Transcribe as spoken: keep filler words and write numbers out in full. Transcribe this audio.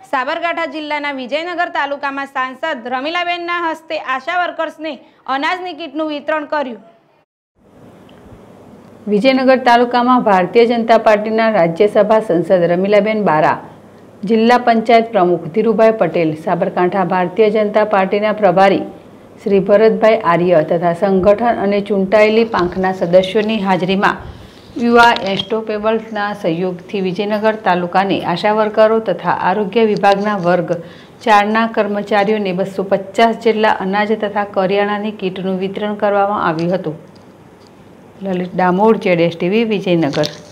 साबरकांठा जिल्लाना विजयनगर तालुकामां सांसद रमीलाबेनना हस्ते आशा वर्कर्सने अनाजनी किटनुं वितरण कर्युं। विजयनगर तालुकामां भारतीय जनता पार्टीना राज्यसभा सांसद रमीलाबेन बारा, जिल्ला पंचायत प्रमुख धीरुभाई पटेल, साबरकांठा भारतीय जनता पार्टीना प्रभारी श्री भरतभाई आर्य तथा संगठन अने चूंटायेली પાંખના सदस्योनी हाजरीमां युवा एस्टोपेबल्सना सहयोगथी विजयनगर तालुकानी आशा वर्करो तथा आरोग्य विभागना वर्ग चारना कर्मचारीओने बसो पचास जेटला अनाज तथा करियाणानी किटनुं वितरण करवामां आव्युं हतुं। Lalit Damor, Z S TV, Vijayanagar.